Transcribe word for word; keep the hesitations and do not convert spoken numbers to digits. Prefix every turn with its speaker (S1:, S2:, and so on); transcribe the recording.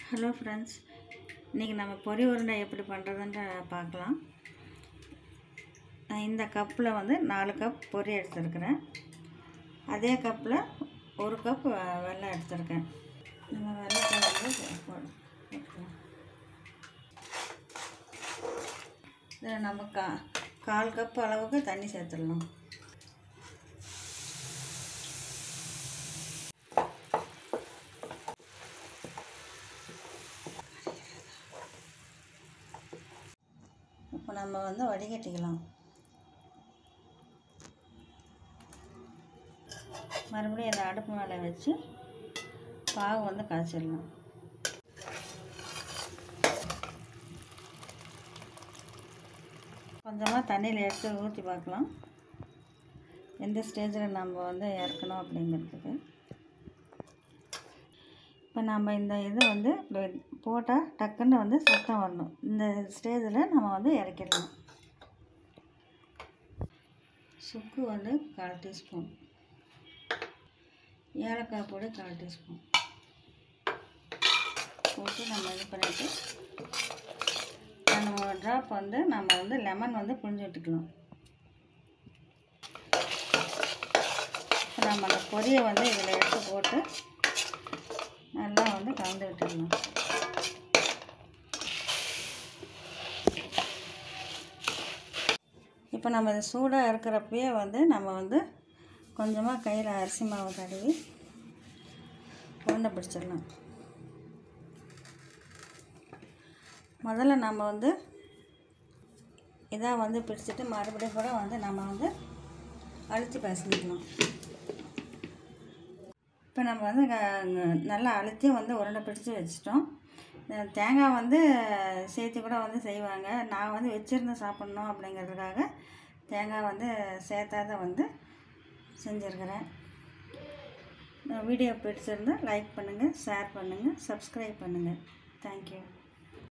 S1: Hello friends, இன்றைக்கி நம்ம பொரி உருண்டை எப்படி பண்ணுறதுன்னு பார்க்கலாம். நான் இந்த கப்பில் வந்து நாலு கப் பொரி எடுத்துருக்கிறேன். அதே கப்பில் ஒரு கப் வெல்லம் எடுத்துருக்கேன். நம்ம வெல்லத்தை வந்து இதில் நம்ம கா கால் கப் அளவுக்கு தண்ணி சேர்த்துடலாம். இப்போ நம்ம வந்து வடிகட்டிக்கலாம். மறுபடியும் இந்த அடுப்பு மேலே வச்சு பாகு வந்து காய்ச்சிடலாம். கொஞ்சமாக தண்ணியில் எடுத்து ஊற்றி பார்க்கலாம் எந்த ஸ்டேஜில் நம்ம வந்து இறக்கணும் அப்படிங்கிறதுக்கு. இப்போ நம்ம இந்த இது வந்து போட்டால் டக்குன்னு வந்து சத்தம் வரணும். இந்த ஸ்டேஜில் நம்ம வந்து இறக்கிடலாம். சுக்கு வந்து கால் டீஸ்பூன், ஏலக்காய் பொடி கால் டீஸ்பூன் போட்டு நம்ம இது பண்ணிவிட்டு நம்ம ஒரு ட்ராப் வந்து நம்ம வந்து லெமன் வந்து புழிஞ்சு விட்டுக்கலாம். நம்ம அந்த பொரியை வந்து இதில் எடுத்து போட்டு நல்லா வந்து கலந்து விட்டுடலாம். இப்போ நம்ம இது சூடாக இருக்கிறப்பயே வந்து நம்ம வந்து கொஞ்சமாக கையில் அரிசி மாவு தடவி உருண்டை பிடிச்சிடலாம். முதல்ல நம்ம வந்து இதாக வந்து பிடிச்சிட்டு மறுபடியும் கூட வந்து நம்ம வந்து அழுத்தி பிசைஞ்சிக்கலாம். இப்போ நம்ம வந்து நல்லா அழுத்தி வந்து உருண்டை பிடிச்சி வச்சிட்டோம். தேங்காய் வந்து சேர்த்து கூட வந்து செய்வாங்க. நான் வந்து வச்சுருந்து சாப்பிட்ணும் அப்படிங்கிறதுக்காக தேங்காய் வந்து சேர்த்தாத வந்து செஞ்சுருக்கிறேன். வீடியோ பிடிச்சிருந்தால் லைக் பண்ணுங்கள், ஷேர் பண்ணுங்கள், சப்ஸ்கிரைப் பண்ணுங்கள். தேங்க்யூ.